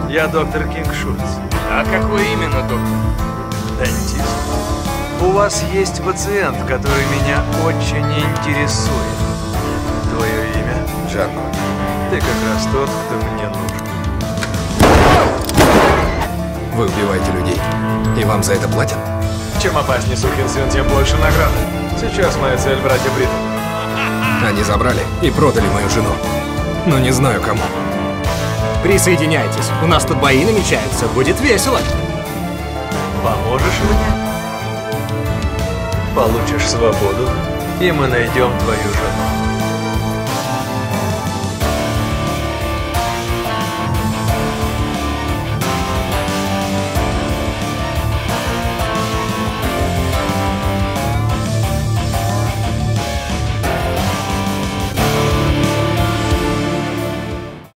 Я доктор Кинг Шульц. А какой именно доктор? Дантист. У вас есть пациент, который меня очень интересует. Твое имя? Джанно. Ты как раз тот, кто мне нужен. Вы убиваете людей. И вам за это платят? Чем опаснее сукин сын, тем больше награды. Сейчас моя цель — братья Бриттон. Они забрали и продали мою жену. Но не знаю кому. Присоединяйтесь. У нас тут бои намечаются. Будет весело. Поможешь мне? Получишь свободу, и мы найдем твою жену.